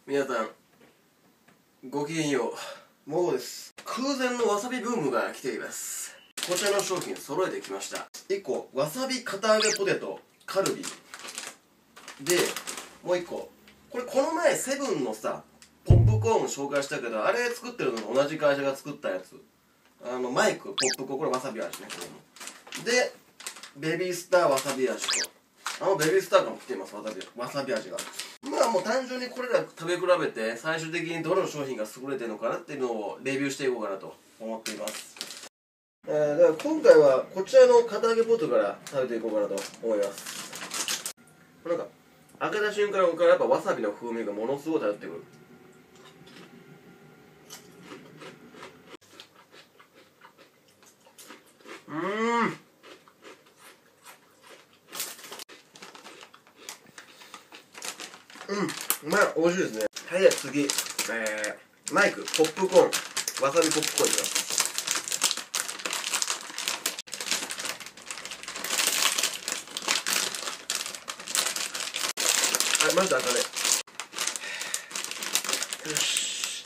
皆さんごきげんよう、もごです。空前のわさびブームが来ています。こちらの商品揃えてきました。1個わさび堅揚げポテトカルビで、もう1個この前セブンのさポップコーン紹介したけど、あれ作ってるのと同じ会社が作ったやつ、マイクポップコーン、これわさび味ね。これもでベビースターわさび味と、ベビースターからも来ています。わさび味が。まあもう単純にこれら食べ比べて最終的にどの商品が優れてるのかなっていうのをレビューしていこうかなと思っています。だから今回はこちらの堅揚げポテトから食べていこうかなと思います。なんか開けた瞬間からやっぱわさびの風味がものすごい漂ってくる。うまい、美味しいですね。はい、じゃあ次、マイクポップコーン、わさびポップコーンいきます。はい、まず赤ね。よし、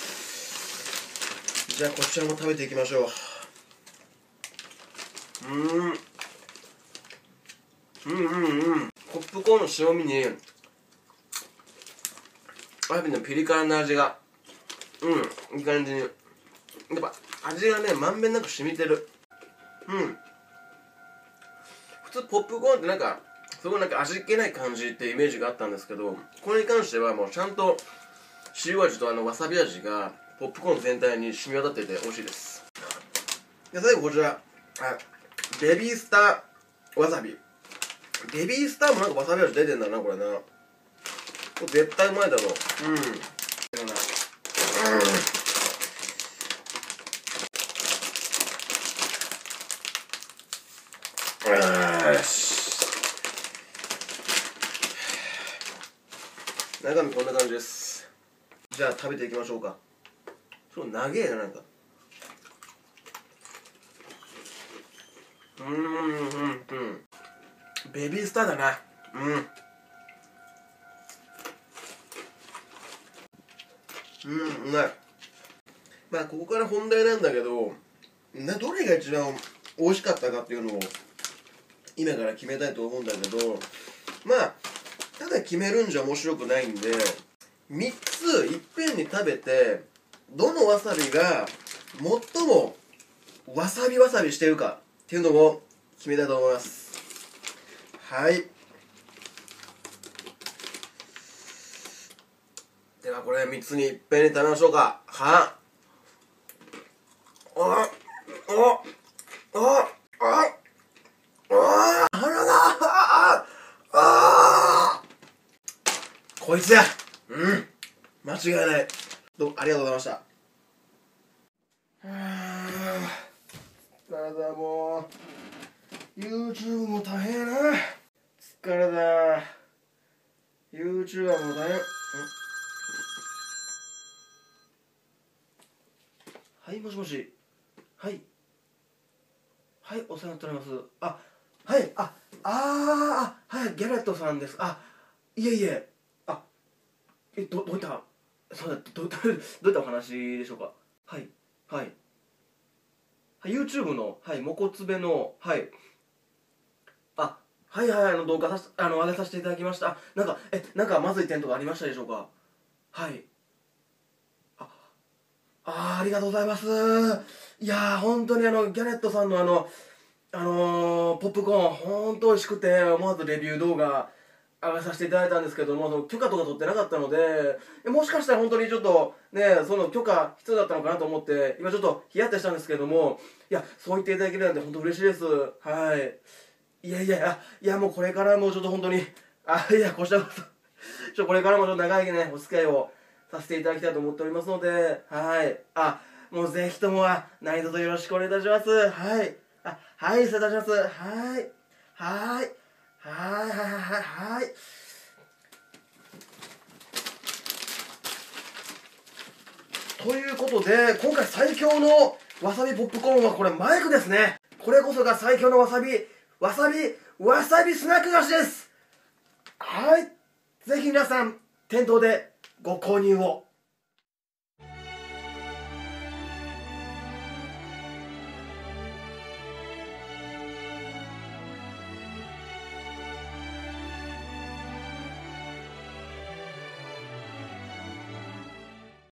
じゃあこちらも食べていきましょう。ポップコーンの塩味にわさびのピリ辛な味がいい感じに、やっぱ味がねまんべんなく染みてる。普通ポップコーンってなんかすごいなんか味気ない感じってイメージがあったんですけど、これに関してはもうちゃんと塩味とわさび味がポップコーン全体に染み渡っていて美味しいです。で最後こちら、ベビースターわさび。ベビースターもなんかわさび味出てんだな、これな。これ絶対うまいだろう。よし、中身こんな感じです。じゃあ食べていきましょうか。ちょっと長えな、なんか。ベビースターだな。うまい。まあここから本題なんだけど、どれが一番美味しかったかっていうのを今から決めたいと思うんだけど、まあただ決めるんじゃ面白くないんで、3ついっぺんに食べてどのわさびが最もわさびしてるかっていうのを決めたいと思います。はい、ではこれ3つにいっぺんに食べましょうか。こいつや。間違いない。どうもありがとうございました。疲れた。もう YouTube も大変やな。疲れた。 YouTuber も大変。はい、もしもし。はい、お世話になっております。はい、はい、ギャレットさんです。いえいえ。どういった、そうだ、どういったお話でしょうか。はい、YouTube の、もこつべの、動画上げさせていただきました。なんかまずい点とかありましたでしょうか。ありがとうございます。いやー、本当にギャレットさんのポップコーン、本当美味しくて、思わずレビュー動画上げさせていただいたんですけども、その許可とか取ってなかったので、もしかしたら本当にちょっとね、その許可必要だったのかなと思って、今ちょっとヒヤッとしたんですけども、いや、そう言っていただけるなんて本当嬉しいです。いや、もうこれからもちょっと本当に、こちらこそ、これからもちょっと長いね、お付き合いをさせていただきたいと思っておりますので、もうぜひとも何卒よろしくお願いいたします。失礼いたします。ということで、今回最強のわさびポップコーンはこれマイクですね。これこそが最強のわさびスナック菓子です。ぜひ皆さん店頭でご購入を